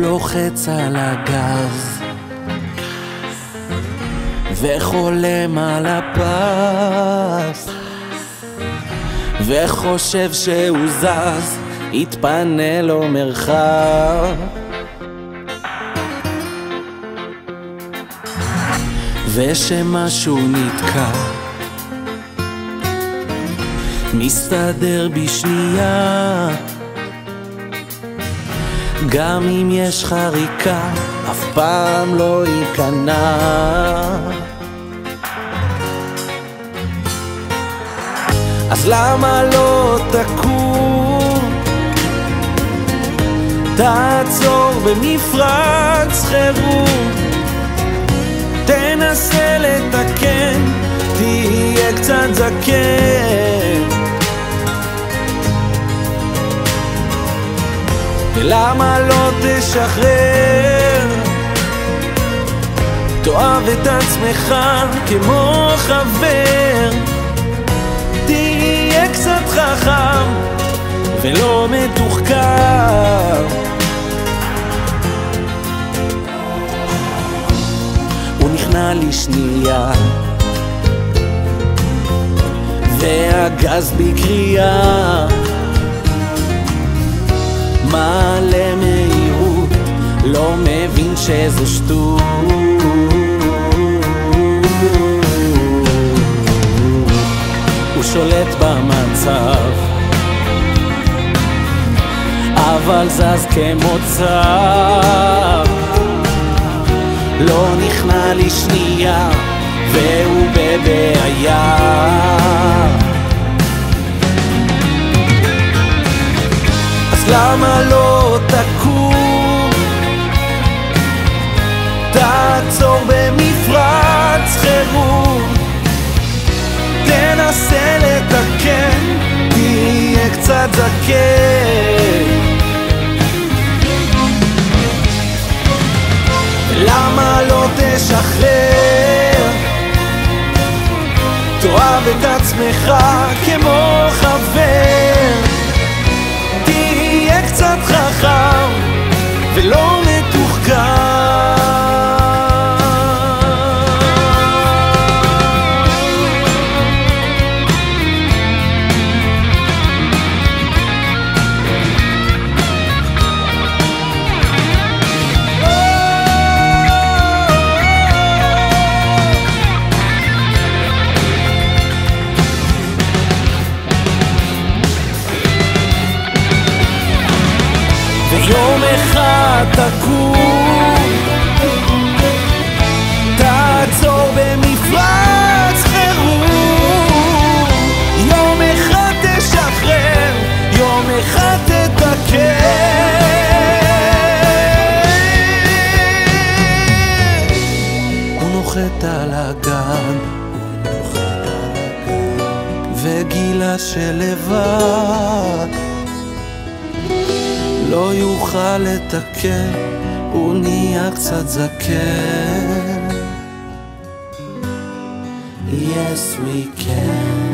לוחץ על הגז וחולם על הפס וחושב שהוא זז, יתפנה לו מרחב. ושמשהו נתקע, מסתדר בשנייה, גם אם יש חריקה, אף פעם לא ייכנע. אז למה לא תקום, תעצור במפרץ חירום, תנסה לתקן, תהיה קצת זקן. ולמה לא תשחרר, תאהב את עצמך כמו חבר, תהיה קצת חכם ולא מתוחכם. הוא נכנע לי שנייה והגז בקריאה, מעלה מהירות, לא מבין שזו שטות. הוא שולט במצב אבל זז כמו צב, לא נכנע לי שנייה והוא בבעיה. אז למה לא תקום, תעצור במפרץ חירום, תנסה לתקן, תהיה קצת זקן. למה לא תשחרר, תאהב את עצמך כמו חבר, תהיה קצת חכם ולא מתוחכם. ויום אחד תקום, תעצור במפרץ חירום, יום אחד תשחרר, יום אחד תתקן. הוא נוחת על הגן וגילה שלבד לא יוכל לתקן, הוא נהיה קצת זקן. Yes we can.